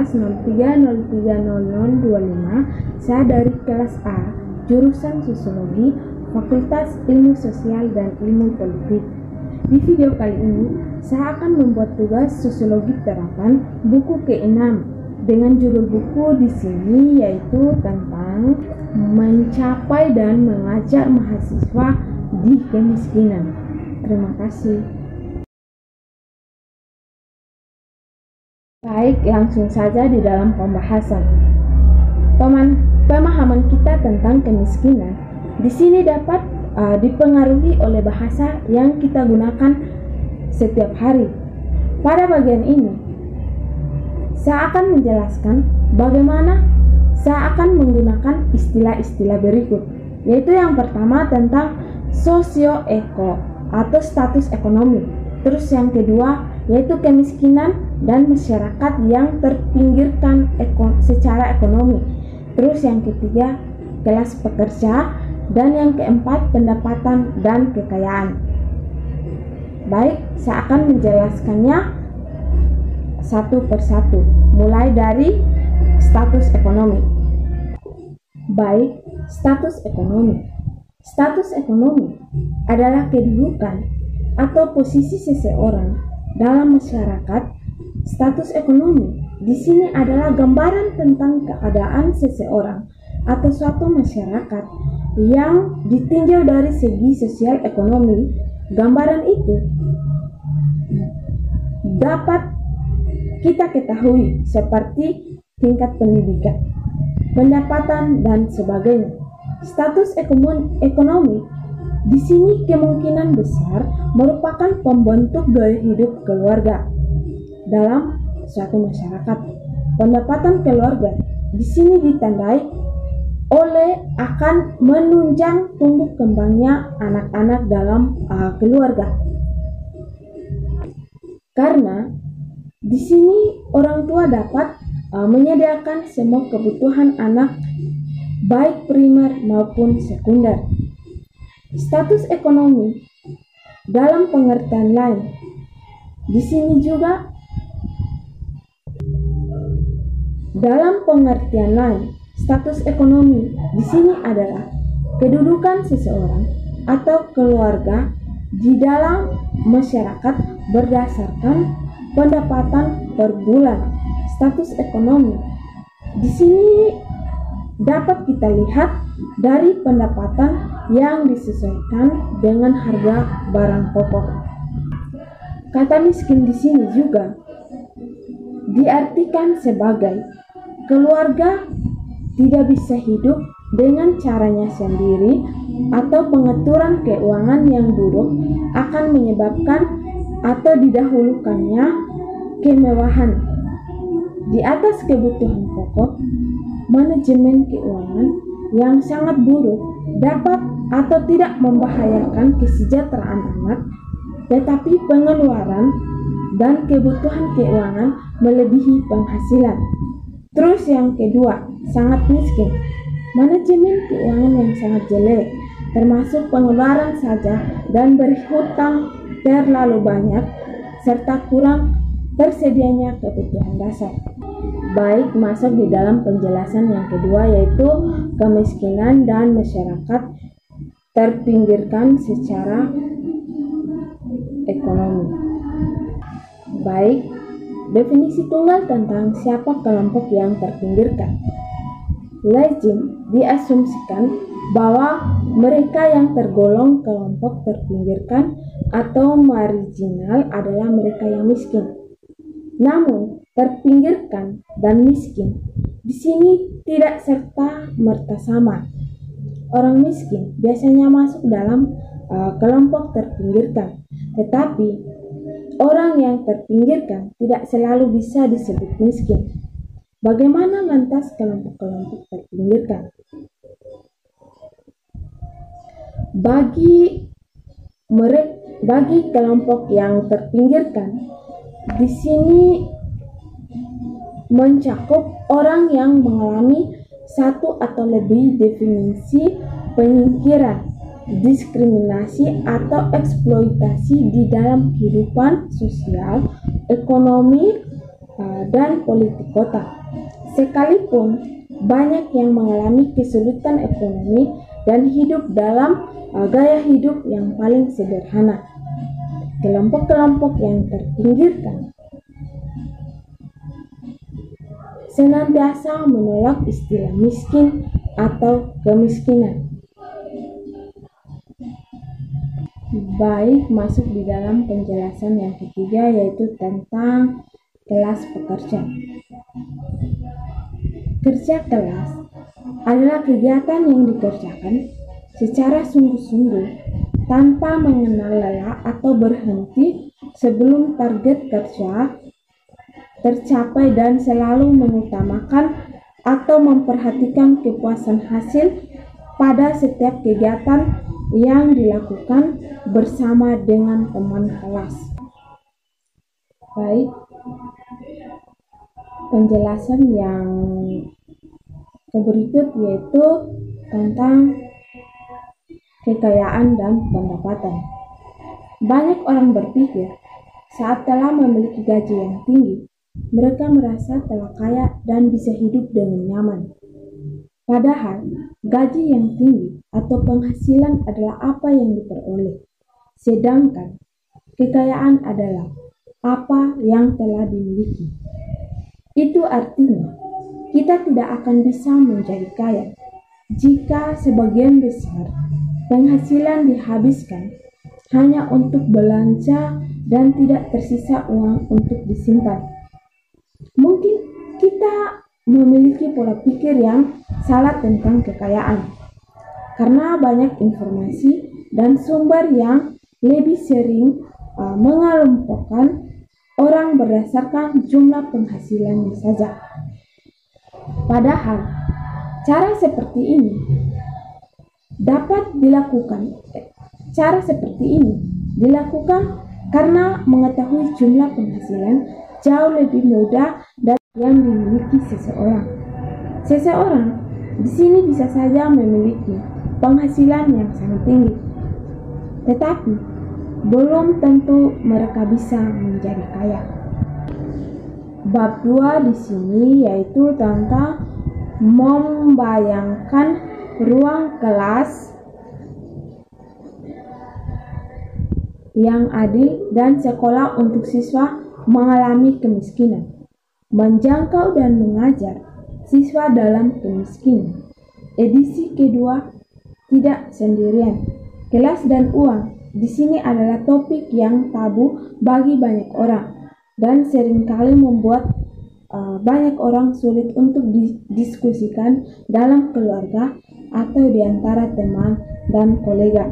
11.03.0025. Saya dari kelas A, jurusan Sosiologi, Fakultas Ilmu Sosial dan Ilmu Politik. Di video kali ini, saya akan membuat tugas Sosiologi Terapan buku ke-6 dengan judul buku di sini yaitu tentang mencapai dan mengajar mahasiswa di kemiskinan. Terima kasih. Baik, langsung saja di dalam pembahasan. Pemahaman kita tentang kemiskinan di sini dapat dipengaruhi oleh bahasa yang kita gunakan setiap hari. Pada bagian ini, saya akan menjelaskan bagaimana saya akan menggunakan istilah-istilah berikut, yaitu yang pertama tentang sosioeko atau status ekonomi. Terus yang kedua yaitu kemiskinan dan masyarakat yang terpinggirkan secara ekonomi. Terus yang ketiga kelas pekerja dan yang keempat pendapatan dan kekayaan. Baik, saya akan menjelaskannya satu persatu, mulai dari status ekonomi. Baik, status ekonomi. Status ekonomi adalah kedudukan atau posisi seseorang dalam masyarakat. Status ekonomi di sini adalah gambaran tentang keadaan seseorang atau suatu masyarakat yang ditinjau dari segi sosial ekonomi. Gambaran itu dapat kita ketahui seperti tingkat pendidikan, pendapatan, dan sebagainya. Status ekonomi di sini kemungkinan besar merupakan pembentuk gaya hidup keluarga dalam suatu masyarakat. Pendapatan keluarga di sini ditandai oleh akan menunjang tumbuh kembangnya anak-anak dalam keluarga. Karena di sini orang tua dapat menyediakan semua kebutuhan anak baik primer maupun sekunder. Status ekonomi dalam pengertian lain di sini juga status ekonomi di sini adalah kedudukan seseorang atau keluarga di dalam masyarakat berdasarkan pendapatan per bulan. Status ekonomi di sini dapat kita lihat dari pendapatan yang disesuaikan dengan harga barang pokok. Kata miskin di sini juga diartikan sebagai keluarga tidak bisa hidup dengan caranya sendiri atau pengaturan keuangan yang buruk akan menyebabkan atau didahulukannya kemewahan di atas kebutuhan pokok. Manajemen keuangan yang sangat buruk dapat atau tidak membahayakan kesejahteraan anak, tetapi pengeluaran dan kebutuhan keuangan melebihi penghasilan. Terus yang kedua, sangat miskin. Manajemen keuangan yang sangat jelek, termasuk pengeluaran saja dan berhutang terlalu banyak, serta kurang tersedianya kebutuhan dasar. Baik, masuk di dalam penjelasan yang kedua yaitu kemiskinan dan masyarakat terpinggirkan secara ekonomi. Baik, definisi tunggal tentang siapa kelompok yang terpinggirkan. Lazim diasumsikan bahwa mereka yang tergolong kelompok terpinggirkan atau marginal adalah mereka yang miskin. Namun, terpinggirkan dan miskin di sini tidak serta-merta sama. Orang miskin biasanya masuk dalam kelompok terpinggirkan, tetapi orang yang terpinggirkan tidak selalu bisa disebut miskin. Bagaimana lantas kelompok-kelompok terpinggirkan? Bagi kelompok yang terpinggirkan di sini mencakup orang yang mengalami satu atau lebih definisi penyingkiran, diskriminasi atau eksploitasi di dalam kehidupan sosial, ekonomi, dan politik kota. Sekalipun banyak yang mengalami kesulitan ekonomi dan hidup dalam gaya hidup yang paling sederhana. Kelompok-kelompok yang terpinggirkan senantiasa menolak istilah miskin atau kemiskinan. Baik, masuk di dalam penjelasan yang ketiga, yaitu tentang kelas pekerja. Kerja kelas adalah kegiatan yang dikerjakan secara sungguh-sungguh tanpa mengenal lelah atau berhenti sebelum target kerja tercapai dan selalu mengutamakan atau memperhatikan kepuasan hasil pada setiap kegiatan yang dilakukan bersama dengan teman kelas. Baik, penjelasan yang berikut yaitu tentang kekayaan dan pendapatan. Banyak orang berpikir saat telah memiliki gaji yang tinggi, mereka merasa telah kaya dan bisa hidup dengan nyaman. Padahal, gaji yang tinggi atau penghasilan adalah apa yang diperoleh, sedangkan kekayaan adalah apa yang telah dimiliki. Itu artinya, kita tidak akan bisa menjadi kaya jika sebagian besar penghasilan dihabiskan hanya untuk belanja dan tidak tersisa uang untuk disimpan. Mungkin kita memiliki pola pikir yang salah tentang kekayaan, karena banyak informasi dan sumber yang lebih sering mengelompokkan orang berdasarkan jumlah penghasilannya saja. Padahal, cara seperti ini dilakukan karena mengetahui jumlah penghasilan jauh lebih mudah dari yang dimiliki seseorang. Seseorang di sini bisa saja memiliki penghasilan yang sangat tinggi, tetapi belum tentu mereka bisa menjadi kaya. Bab 2 di sini yaitu tentang membayangkan ruang kelas yang adil dan sekolah untuk siswa mengalami kemiskinan. Menjangkau dan mengajar siswa dalam kemiskinan. Edisi kedua, tidak sendirian. Kelas dan uang di sini adalah topik yang tabu bagi banyak orang dan seringkali membuat banyak orang sulit untuk didiskusikan dalam keluarga atau di antara teman dan kolega.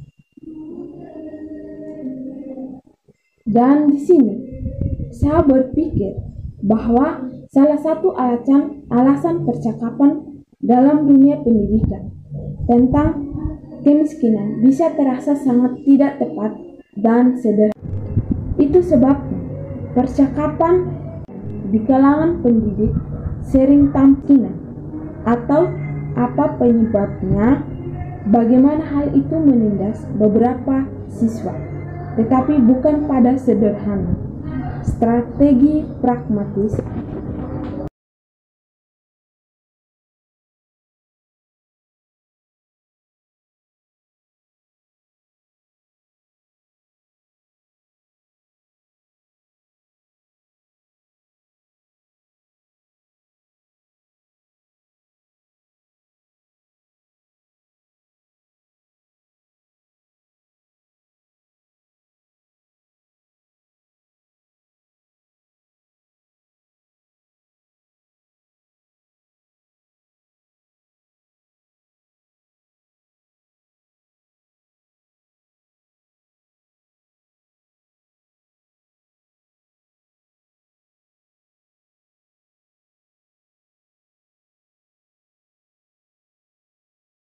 Dan di sini saya berpikir bahwa salah satu alasan percakapan dalam dunia pendidikan tentang kemiskinan bisa terasa sangat tidak tepat dan sederhana. Itu sebabnya percakapan di kalangan pendidik sering tampilan atau apa penyebabnya, bagaimana hal itu menindas beberapa siswa, tetapi bukan pada sederhana strategi pragmatis